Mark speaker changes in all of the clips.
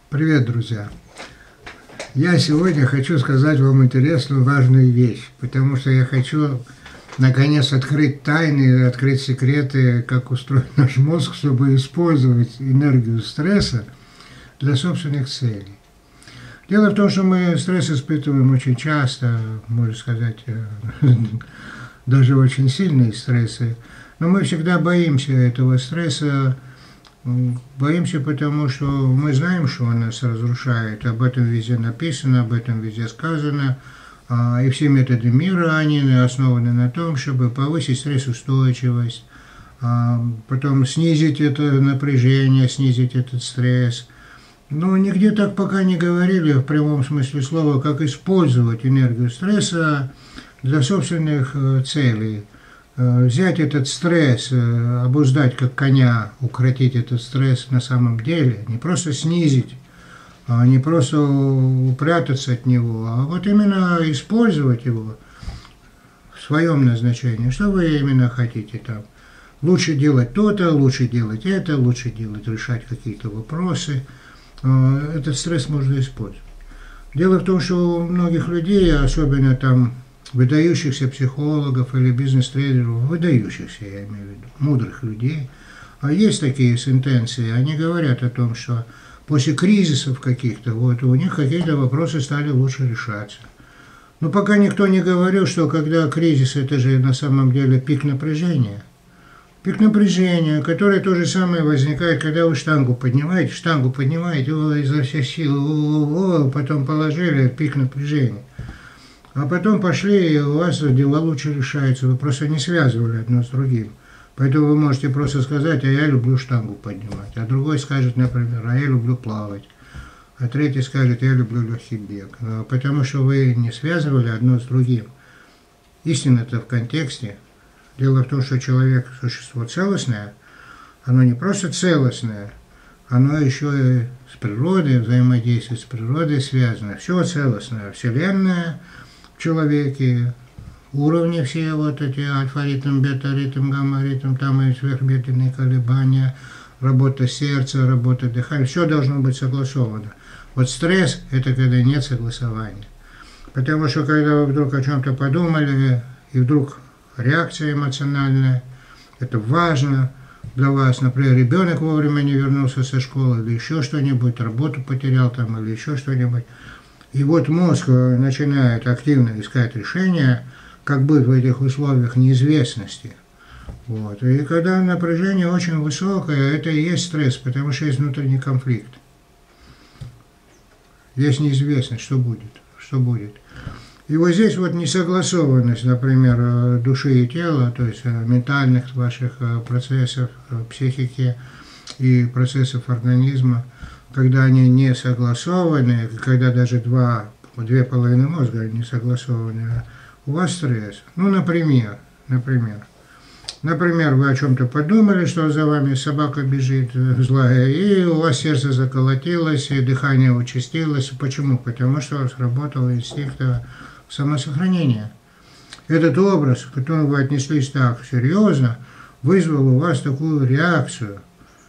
Speaker 1: Привет, друзья! Я сегодня хочу сказать вам интересную, важную вещь, потому что я хочу, наконец, открыть тайны, открыть секреты, как устроен наш мозг, чтобы использовать энергию стресса для собственных целей. Дело в том, что мы стресс испытываем очень часто, можно сказать, даже очень сильные стрессы, но мы всегда боимся этого стресса. Боимся, потому что мы знаем, что он нас разрушает. Об этом везде написано, об этом везде сказано. И все методы мира, они основаны на том, чтобы повысить стрессоустойчивость, потом снизить это напряжение, снизить этот стресс. Но нигде так пока не говорили в прямом смысле слова, как использовать энергию стресса для собственных целей. Взять этот стресс, обуздать как коня, укротить этот стресс на самом деле, не просто снизить, не просто упрятаться от него, а вот именно использовать его в своем назначении. Что вы именно хотите там? Лучше делать то-то, лучше делать это, лучше делать, решать какие-то вопросы. Этот стресс можно использовать. Дело в том, что у многих людей, особенно там выдающихся психологов или бизнес-трейдеров, выдающихся, я имею в виду, мудрых людей, а есть такие сентенции, они говорят о том, что после кризисов каких-то, вот у них какие-то вопросы стали лучше решаться. Но пока никто не говорил, что когда кризис, это же на самом деле пик напряжения. Пик напряжения, который то же самое возникает, когда вы штангу поднимаете изо всех сил, потом положили, пик напряжения. А потом пошли, и у вас дела лучше решаются. Вы просто не связывали одно с другим. Поэтому вы можете просто сказать, а я люблю штангу поднимать. А другой скажет, например, а я люблю плавать. А третий скажет, я люблю легкий бег. Потому что вы не связывали одно с другим. Истина-то в контексте. Дело в том, что человек – существо целостное. Оно не просто целостное, оно еще и с природой взаимодействует, с природой связано. Все целостное. Вселенная в человеке, уровни все вот эти альфа-ритм, бета-ритм, гамма-ритм, там и сверхмедленные колебания, работа сердца, работа дыхания, все должно быть согласовано. Вот стресс – это когда нет согласования. Потому что когда вы вдруг о чем-то подумали, и вдруг реакция эмоциональная, это важно для вас. Например, ребенок вовремя не вернулся со школы, или еще что-нибудь, работу потерял там, или еще что-нибудь. И вот мозг начинает активно искать решения, как быть в этих условиях неизвестности. Вот. И когда напряжение очень высокое, это и есть стресс, потому что есть внутренний конфликт. Есть неизвестность, что будет. И вот здесь вот несогласованность, например, души и тела, то есть ментальных ваших процессов, психики и процессов организма, когда они не согласованы, когда даже две половины мозга не согласованы, у вас стресс. Ну, например, вы о чем-то подумали, что за вами собака бежит злая, и у вас сердце заколотилось, и дыхание участилось. Почему? Потому что сработал инстинкт самосохранения. Этот образ, к которому вы отнеслись так серьезно, вызвал у вас такую реакцию.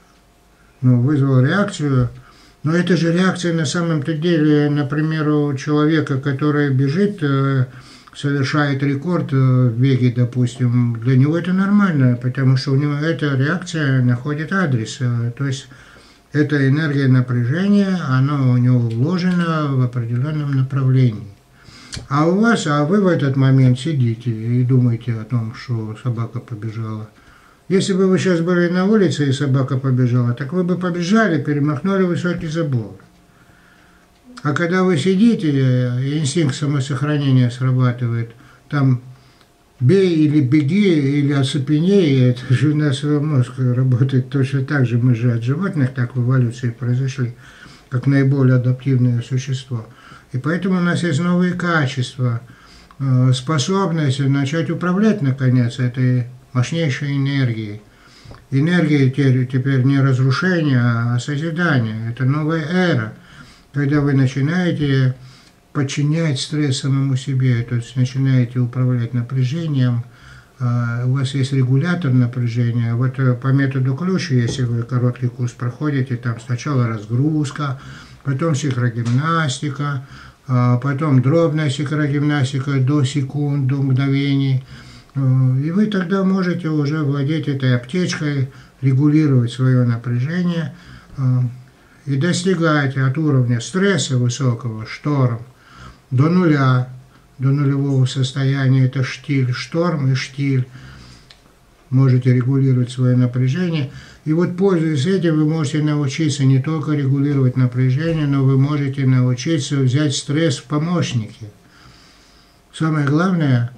Speaker 1: Но это же реакция на самом-то деле, например, у человека, который бежит, совершает рекорд в беге, допустим, для него это нормально, потому что у него эта реакция находит адрес. То есть эта энергия напряжения, она у него вложена в определенном направлении. А вы в этот момент сидите и думаете о том, что собака побежала. Если бы вы сейчас были на улице и собака побежала, так вы бы побежали, перемахнули высокий забор. А когда вы сидите, инстинкт самосохранения срабатывает, там бей или беги, или оцепеней, это же у нас мозг работает точно так же, мы же от животных так в эволюции произошли, как наиболее адаптивное существо. И поэтому у нас есть новые качества, способность начать управлять, наконец, этой мощнейшей энергией. Энергия теперь не разрушение, а созидание. Это новая эра, когда вы начинаете подчинять стресс самому себе, то есть начинаете управлять напряжением, у вас есть регулятор напряжения. Вот по методу ключ, если вы короткий курс проходите, там сначала разгрузка, потом синхрогимнастика, потом дробная синхрогимнастика до секунд, до мгновений. И вы тогда можете уже владеть этой аптечкой, регулировать свое напряжение и достигать от уровня стресса высокого, шторм, до нуля, до нулевого состояния. Это штиль, шторм и штиль. Можете регулировать свое напряжение. И вот, пользуясь этим, вы можете научиться не только регулировать напряжение, но вы можете научиться взять стресс в помощники. Самое главное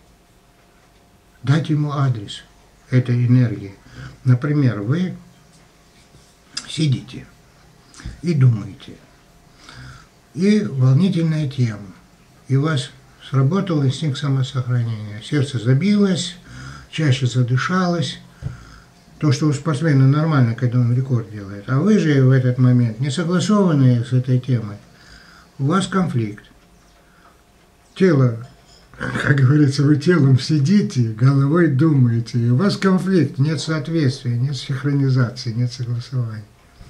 Speaker 1: – дать ему адрес этой энергии. Например, вы сидите и думаете, и волнительная тема, и у вас сработал инстинкт самосохранения. Сердце забилось, чаще задышалось. То, что у спортсмена нормально, когда он рекорд делает. А вы же в этот момент не согласованные с этой темой. У вас конфликт. Тело, как говорится, вы телом сидите, головой думаете. И у вас конфликт, нет соответствия, нет синхронизации, нет согласования.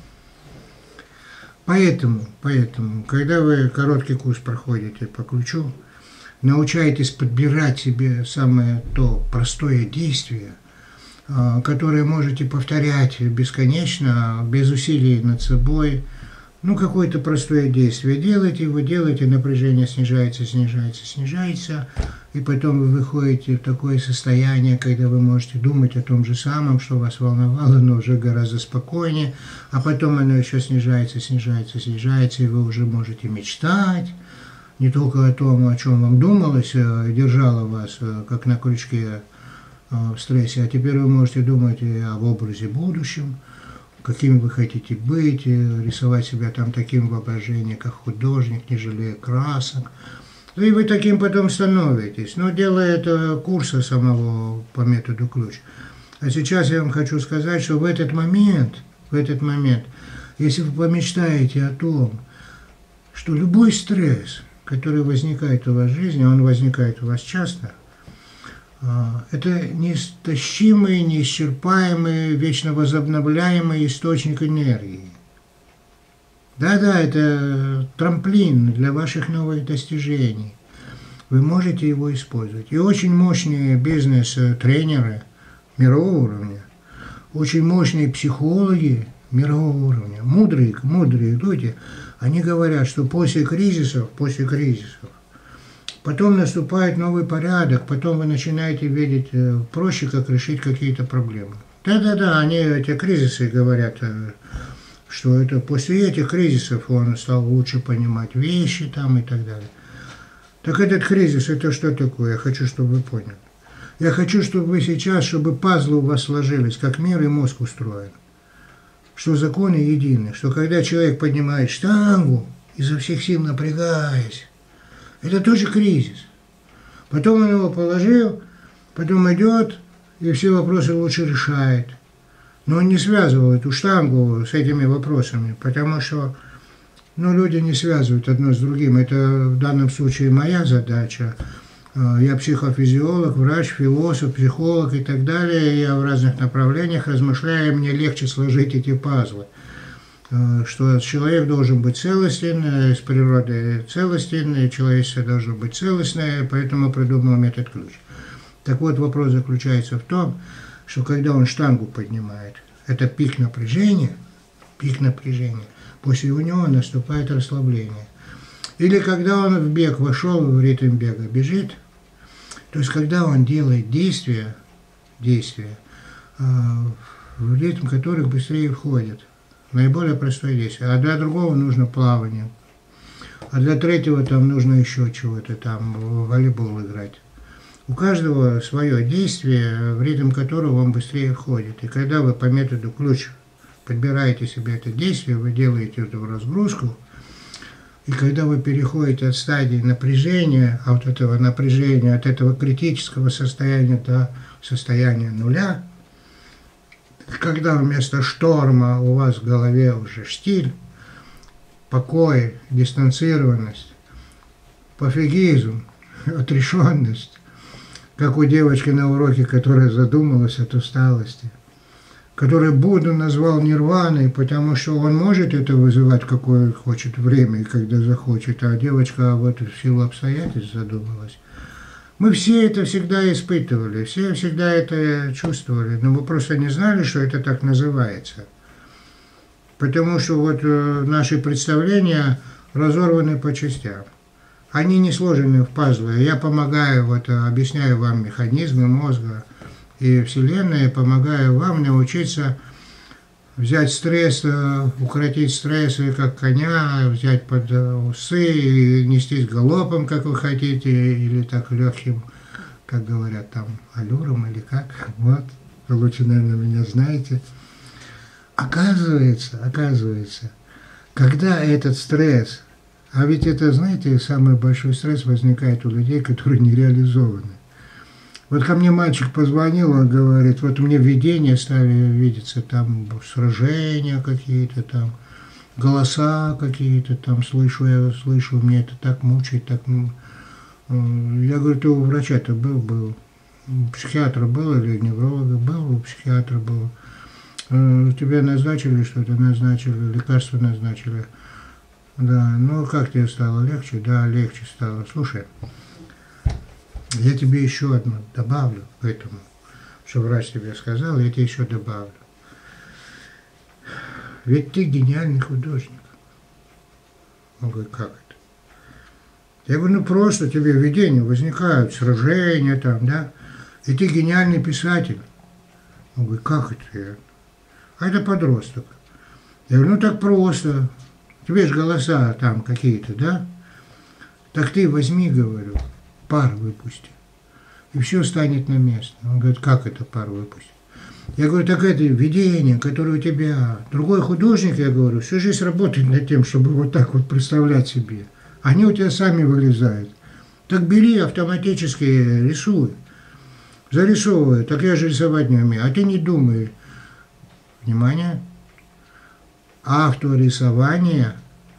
Speaker 1: Поэтому, когда вы короткий курс проходите по ключу, научаетесь подбирать себе самое то простое действие, которые можете повторять бесконечно, без усилий над собой. Ну, какое-то простое действие делаете, вы делаете, напряжение снижается, снижается, снижается, и потом вы выходите в такое состояние, когда вы можете думать о том же самом, что вас волновало, но уже гораздо спокойнее, а потом оно еще снижается, снижается, снижается, и вы уже можете мечтать не только о том, о чем вам думалось, держало вас, как на крючке, в стрессе, а теперь вы можете думать и об образе будущем, каким вы хотите быть, рисовать себя там таким воображением, как художник, не жалея красок. Ну и вы таким потом становитесь. Но дело это курса самого по методу ключ. А сейчас я вам хочу сказать, что в этот момент, если вы помечтаете о том, что любой стресс, который возникает у вас в жизни, он возникает у вас часто, это неистощимый, неисчерпаемый, вечно возобновляемый источник энергии. Да-да, это трамплин для ваших новых достижений. Вы можете его использовать. И очень мощные бизнес-тренеры мирового уровня, очень мощные психологи мирового уровня, мудрые люди, они говорят, что после кризисов, потом наступает новый порядок, потом вы начинаете видеть проще, как решить какие-то проблемы. Да-да-да, они эти кризисы говорят, что это после этих кризисов он стал лучше понимать вещи там и так далее. Так этот кризис, это что такое? Я хочу, чтобы вы поняли. Я хочу, чтобы вы сейчас, чтобы пазлы у вас сложились, как мир и мозг устроен. Что законы едины, что когда человек поднимает штангу, изо всех сил напрягаясь, это тоже кризис. Потом он его положил, потом идет и все вопросы лучше решает. Но он не связывал эту штангу с этими вопросами, потому что люди не связывают одно с другим. Это в данном случае моя задача. Я психофизиолог, врач, философ, психолог и так далее. Я в разных направлениях размышляю, и мне легче сложить эти пазлы. Что человек должен быть целостен, с природы целостен, и человечество должно быть целостное, поэтому придумал метод ключ. Так вот, вопрос заключается в том, что когда он штангу поднимает, это пик напряжения, после него наступает расслабление. Или когда он в бег вошел, в ритм бега бежит, то есть когда он делает действия, в ритм которых быстрее входит. Наиболее простое действие. А для другого нужно плавание. А для третьего там нужно еще чего-то, там в волейбол играть. У каждого свое действие, в ритм которого он быстрее входит. И когда вы по методу ключ подбираете себе это действие, вы делаете эту разгрузку, и когда вы переходите от стадии напряжения, от этого критического состояния до состояния нуля, когда вместо шторма у вас в голове уже штиль, покой, дистанцированность, пофигизм, отрешенность, как у девочки на уроке, которая задумалась от усталости. который Будда назвал нирваной, потому что он может это вызывать в какое хочет время и когда захочет, а девочка вот в силу обстоятельств задумалась. Мы все это всегда испытывали, все всегда это чувствовали, но мы просто не знали, что это так называется. Потому что вот наши представления разорваны по частям. Они не сложены в пазлы. Я помогаю, вот, объясняю вам механизмы мозга и Вселенная, помогаю вам научиться взять стресс, укротить стресс, как коня, взять под усы, или нестись галопом, как вы хотите, или так легким, как говорят там, аллюром, или как. Вот, вы лучше, наверное, меня знаете. Оказывается, когда этот стресс, а ведь это, знаете, самый большой стресс возникает у людей, которые не реализованы. Вот ко мне мальчик позвонил, он говорит, вот мне видения стали видеться, там сражения какие-то, там голоса какие-то, там слышу, мне это так мучает, так... Я говорю, ты у врача-то был, у психиатра был или невролога был, у психиатра был. Тебе назначили что-то, назначили, лекарство назначили. Да, ну как тебе стало, легче? Да, легче стало. Слушай, я тебе еще одно добавлю к этому, что врач тебе сказал, я тебе еще добавлю. Ведь ты гениальный художник. Он говорит, как это? Я говорю, ну просто тебе видения возникают, сражения там, да, и ты гениальный писатель. Он говорит, как это? А это подросток. Я говорю, ну так просто. Тебе же голоса там какие-то, да? Так ты возьми, говорю, пар выпусти. И все станет на место. Он говорит, как это пар выпустить? Я говорю, так это видение, которое у тебя. Другой художник, я говорю, всю жизнь работает над тем, чтобы вот так вот представлять себе. Они у тебя сами вылезают. Так бери автоматически, рисуй. Зарисовывай. Так я же рисовать не умею. А ты не думай. Внимание. Авторисование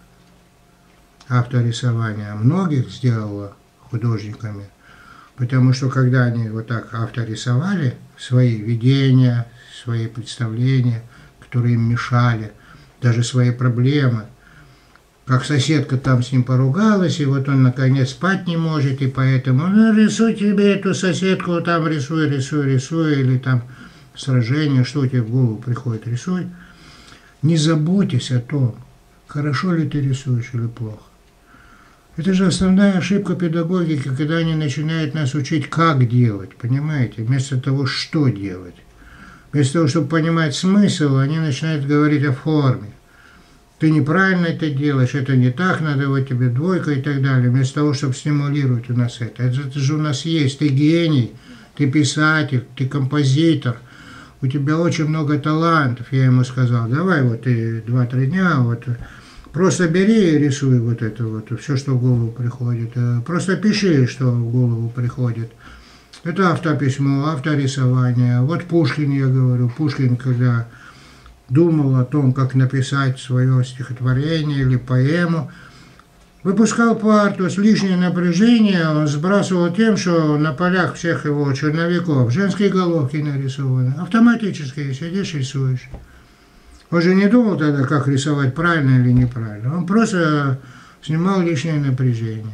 Speaker 1: многих сделало художниками, потому что когда они вот так авторисовали свои видения, свои представления, которые им мешали, даже свои проблемы, как соседка там с ним поругалась, и вот он наконец спать не может, и поэтому, ну, рисуй тебе эту соседку, там рисуй, или там сражение, что тебе в голову приходит, рисуй. Не заботьтесь о том, хорошо ли ты рисуешь или плохо. Это же основная ошибка педагогики, когда они начинают нас учить, как делать, понимаете, вместо того, что делать. Вместо того, чтобы понимать смысл, они начинают говорить о форме. Ты неправильно это делаешь, это не так, надо вот тебе двойка и так далее. Вместо того, чтобы стимулировать у нас это. Это же у нас есть, ты гений, ты писатель, ты композитор. У тебя очень много талантов, я ему сказал, давай вот ты 2-3 дня, вот просто бери и рисуй вот это вот, все, что в голову приходит, просто пиши, что в голову приходит. Это автописьмо, авторисование. Вот Пушкин, я говорю, Пушкин, когда думал о том, как написать свое стихотворение или поэму, выпускал пар, то есть лишнее напряжение он сбрасывал тем, что на полях всех его черновиков женские головки нарисованы. Автоматически сидишь, рисуешь. Он же не думал тогда, как рисовать правильно или неправильно. Он просто снимал лишнее напряжение.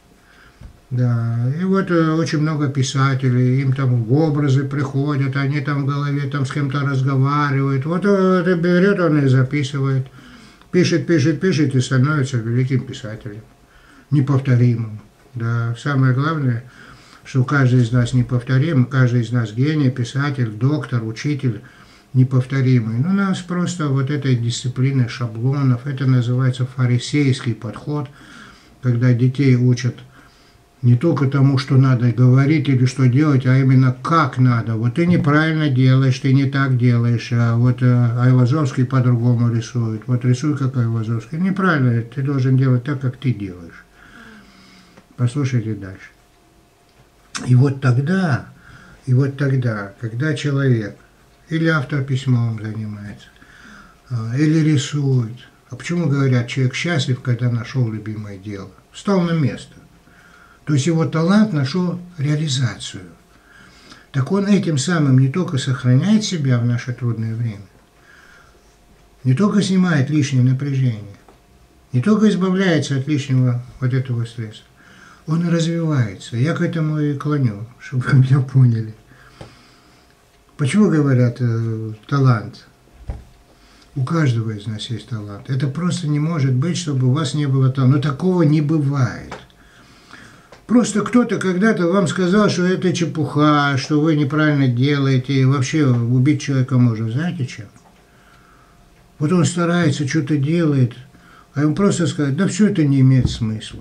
Speaker 1: Да, и вот очень много писателей, им там в образы приходят, они там в голове там с кем-то разговаривают. Вот это берет он и записывает. Пишет и становится великим писателем, неповторимым. Да. Самое главное, что каждый из нас неповторим, каждый из нас гений, писатель, доктор, учитель неповторимый. Но у нас просто вот этой дисциплины шаблонов, это называется фарисейский подход, когда детей учат не только тому, что надо говорить или что делать, а именно как надо. Вот ты неправильно делаешь, ты не так делаешь, а вот Айвазовский по-другому рисует. Вот рисуй, как Айвазовский. Неправильно, ты должен делать так, как ты делаешь. Послушайте дальше. И вот тогда, когда человек или автописьмом занимается, или рисует, а почему говорят, человек счастлив, когда нашел любимое дело, встал на место. То есть его талант нашел реализацию. Так он этим самым не только сохраняет себя в наше трудное время, не только снимает лишнее напряжение, не только избавляется от лишнего вот этого стресса, он и развивается. Я к этому и клоню, чтобы вы меня поняли. Почему говорят талант? У каждого из нас есть талант. Это просто не может быть, чтобы у вас не было таланта. Но такого не бывает. Просто кто-то когда-то вам сказал, что это чепуха, что вы неправильно делаете, и вообще убить человека можно. Знаете чем? Вот он старается, что-то делает, а ему просто сказать, да все это не имеет смысла.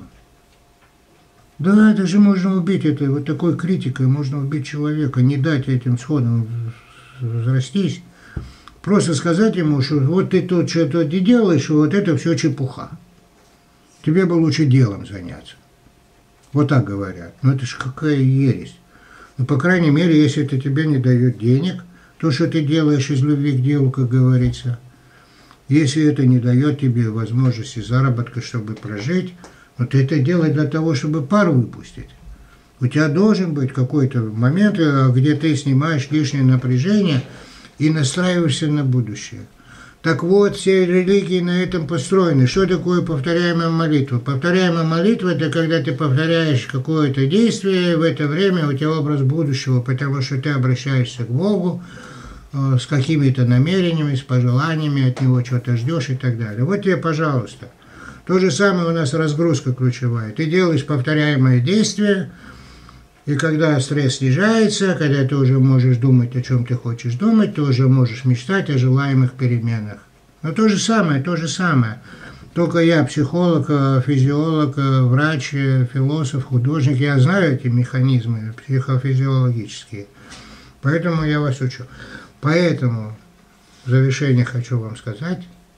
Speaker 1: Да, это же можно убить, это вот такой критикой можно убить человека, не дать этим сходам разрастись. Просто сказать ему, что вот ты тут что-то не делаешь, вот это все чепуха. Тебе бы лучше делом заняться. Вот так говорят. Ну это ж какая ересь. Ну, по крайней мере, если это тебе не дает денег, то, что ты делаешь из любви к делу, как говорится, если это не дает тебе возможности заработка, чтобы прожить, но ты это делай для того, чтобы пар выпустить. У тебя должен быть какой-то момент, где ты снимаешь лишнее напряжение и настраиваешься на будущее. Так вот, все религии на этом построены. Что такое повторяемая молитва? Повторяемая молитва – это когда ты повторяешь какое-то действие, и в это время у тебя образ будущего, потому что ты обращаешься к Богу с какими-то намерениями, с пожеланиями, от Него что-то ждешь и так далее. Вот тебе, пожалуйста. То же самое у нас разгрузка ключевая. Ты делаешь повторяемое действие, и когда стресс снижается, когда ты уже можешь думать, о чем ты хочешь думать, ты уже можешь мечтать о желаемых переменах. Но то же самое, то же самое. Только я психолог, физиолог, врач, философ, художник. Я знаю эти механизмы психофизиологические. Поэтому я вас учу. Поэтому в завершение хочу вам сказать,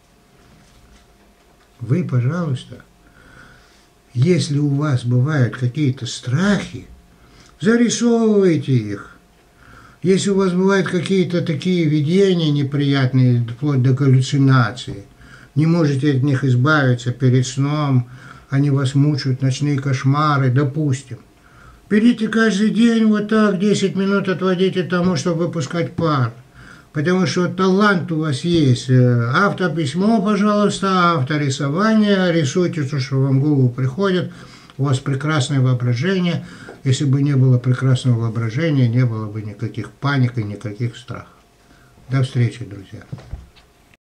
Speaker 1: вы, пожалуйста, если у вас бывают какие-то страхи, зарисовывайте их. Если у вас бывают какие-то такие видения неприятные, вплоть до галлюцинаций, не можете от них избавиться перед сном, они вас мучают, ночные кошмары, допустим. Берите каждый день вот так, 10 минут отводите тому, чтобы выпускать пар. Потому что талант у вас есть. Автописьмо, пожалуйста, авторисование, рисуйте то, что вам в голову приходит. У вас прекрасное воображение. Если бы не было прекрасного воображения, не было бы никаких паник и никаких страхов. До встречи, друзья.